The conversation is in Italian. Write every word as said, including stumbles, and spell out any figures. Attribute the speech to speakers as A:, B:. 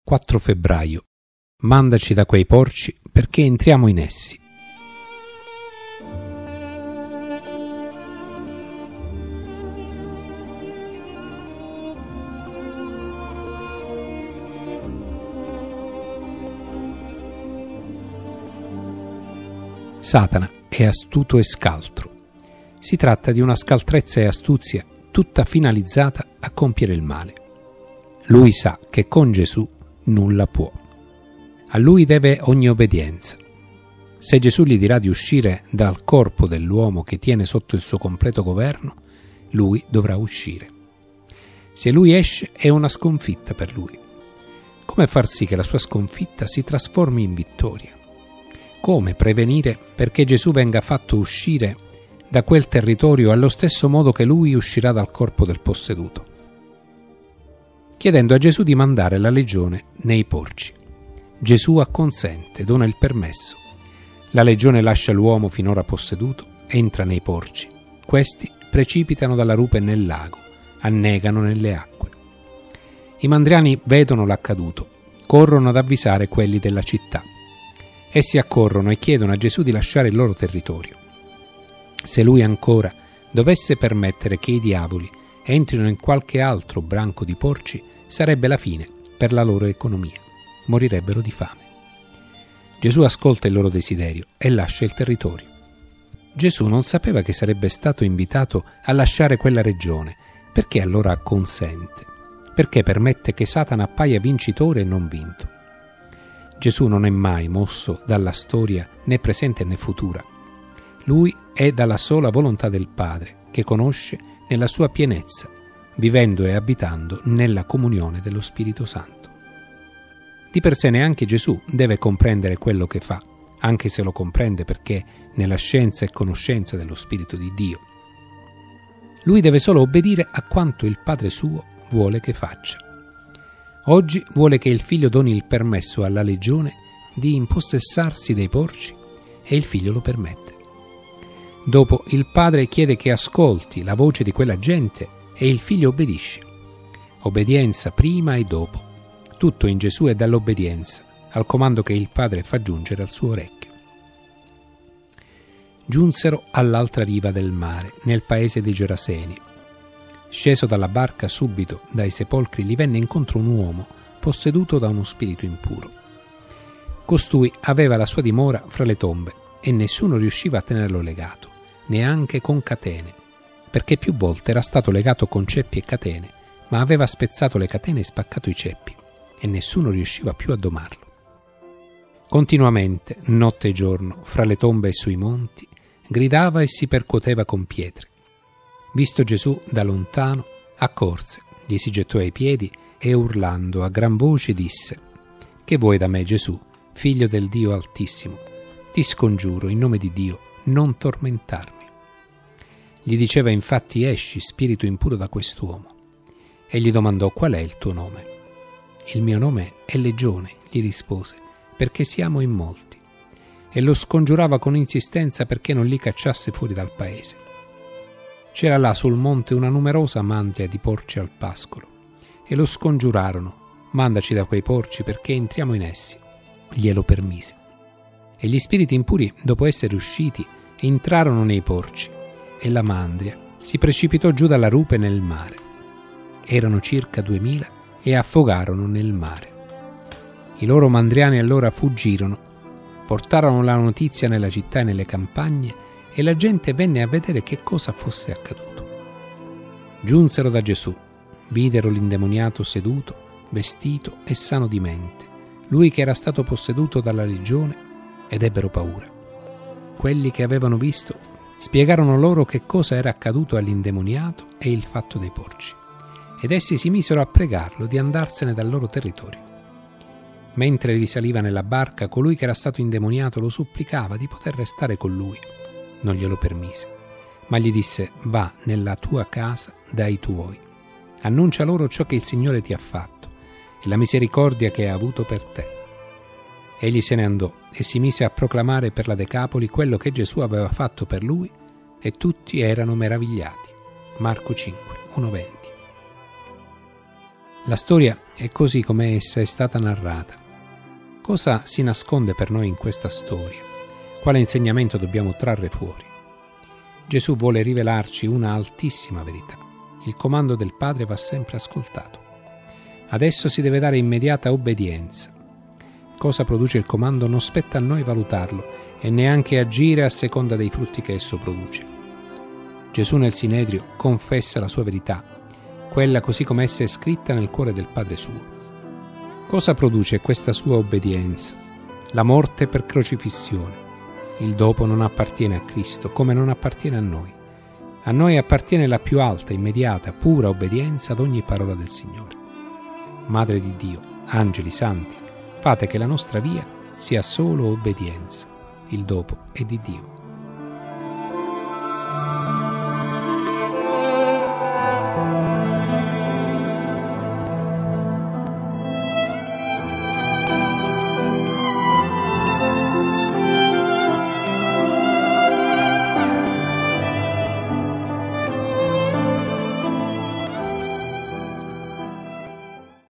A: quattro febbraio. Mandaci da quei porci perché entriamo in essi. Satana è astuto e scaltro. Si tratta di una scaltrezza e astuzia tutta finalizzata a compiere il male. Lui sa che con Gesù nulla può. A lui deve ogni obbedienza. Se Gesù gli dirà di uscire dal corpo dell'uomo che tiene sotto il suo completo governo, lui dovrà uscire. Se lui esce è una sconfitta per lui. Come far sì che la sua sconfitta si trasformi in vittoria? Come prevenire perché Gesù venga fatto uscire da quel territorio allo stesso modo che lui uscirà dal corpo del posseduto? Chiedendo a Gesù di mandare la legione nei porci. Gesù acconsente, dona il permesso. La legione lascia l'uomo finora posseduto, entra nei porci. Questi precipitano dalla rupe nel lago, annegano nelle acque. I mandriani vedono l'accaduto, corrono ad avvisare quelli della città. Essi accorrono e chiedono a Gesù di lasciare il loro territorio. Se lui ancora dovesse permettere che i diavoli entrino in qualche altro branco di porci, sarebbe la fine per la loro economia. Morirebbero di fame. Gesù ascolta il loro desiderio e lascia il territorio. Gesù non sapeva che sarebbe stato invitato a lasciare quella regione. Perché allora acconsente? Perché permette che Satana appaia vincitore e non vinto? Gesù non è mai mosso dalla storia né presente né futura. Lui è dalla sola volontà del Padre, che conosce nella sua pienezza, vivendo e abitando nella comunione dello Spirito Santo. Di per sé neanche Gesù deve comprendere quello che fa, anche se lo comprende perché nella scienza e conoscenza dello Spirito di Dio. Lui deve solo obbedire a quanto il Padre suo vuole che faccia. Oggi vuole che il figlio doni il permesso alla legione di impossessarsi dei porci e il figlio lo permette. Dopo il padre chiede che ascolti la voce di quella gente e il figlio obbedisce. Obbedienza prima e dopo. Tutto in Gesù è dall'obbedienza al comando che il padre fa giungere al suo orecchio. Giunsero all'altra riva del mare, nel paese dei Geraseni. Sceso dalla barca subito dai sepolcri gli venne incontro un uomo posseduto da uno spirito impuro. Costui aveva la sua dimora fra le tombe e nessuno riusciva a tenerlo legato, neanche con catene, perché più volte era stato legato con ceppi e catene, ma aveva spezzato le catene e spaccato i ceppi, e nessuno riusciva più a domarlo. Continuamente, notte e giorno, fra le tombe e sui monti, gridava e si percuoteva con pietre. Visto Gesù da lontano, accorse, gli si gettò ai piedi e urlando a gran voce disse: «Che vuoi da me, Gesù, figlio del Dio Altissimo? Ti scongiuro, in nome di Dio, non tormentarmi». Gli diceva infatti: «Esci, spirito impuro, da quest'uomo». E gli domandò: «Qual è il tuo nome?» «Il mio nome è Legione», gli rispose, «perché siamo in molti». E lo scongiurava con insistenza perché non li cacciasse fuori dal paese. C'era là sul monte una numerosa mandria di porci al pascolo, e lo scongiurarono: «Mandaci da quei porci perché entriamo in essi». Glielo permise. E gli spiriti impuri, dopo essere usciti, entrarono nei porci, e la mandria si precipitò giù dalla rupe nel mare. Erano circa duemila e affogarono nel mare. I loro mandriani allora fuggirono, portarono la notizia nella città e nelle campagne, e la gente venne a vedere che cosa fosse accaduto. Giunsero da Gesù, videro l'indemoniato seduto, vestito e sano di mente, lui che era stato posseduto dalla legione, ed ebbero paura. Quelli che avevano visto spiegarono loro che cosa era accaduto all'indemoniato e il fatto dei porci, ed essi si misero a pregarlo di andarsene dal loro territorio. Mentre risaliva nella barca, colui che era stato indemoniato lo supplicava di poter restare con lui. Non glielo permise, ma gli disse: «Va nella tua casa dai tuoi, annuncia loro ciò che il Signore ti ha fatto e la misericordia che ha avuto per te». Egli se ne andò e si mise a proclamare per la Decapoli quello che Gesù aveva fatto per lui, e tutti erano meravigliati. Marco cinque, uno venti. La storia è così come essa è stata narrata. Cosa si nasconde per noi in questa storia? Quale insegnamento dobbiamo trarre fuori? Gesù vuole rivelarci una altissima verità. Il comando del Padre va sempre ascoltato. Adesso si deve dare immediata obbedienza. Cosa produce il comando non spetta a noi valutarlo e neanche agire a seconda dei frutti che esso produce. Gesù nel Sinedrio confessa la sua verità, quella così come essa è scritta nel cuore del Padre suo. Cosa produce questa sua obbedienza? La morte per crocifissione. Il dopo non appartiene a Cristo, come non appartiene a noi. A noi appartiene la più alta, immediata, pura obbedienza ad ogni parola del Signore. Madre di Dio, angeli santi, fate che la nostra via sia solo obbedienza. Il dopo è di Dio.